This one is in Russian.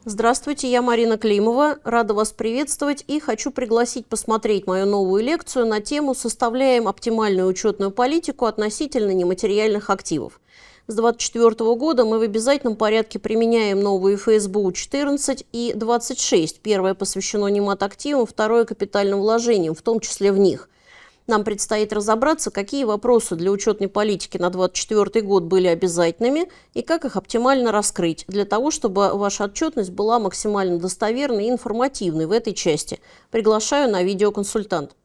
Здравствуйте, я Марина Климова. Рада вас приветствовать и хочу пригласить посмотреть мою новую лекцию на тему «Составляем оптимальную учетную политику относительно нематериальных активов». С 2024 года мы в обязательном порядке применяем новые ФСБУ 14 и 26. Первое посвящено немат-активам, второе – капитальным вложениям, в том числе в них. Нам предстоит разобраться, какие вопросы для учетной политики на 2024 год были обязательными и как их оптимально раскрыть, для того, чтобы ваша отчетность была максимально достоверной и информативной в этой части. Приглашаю на видеоконсультант.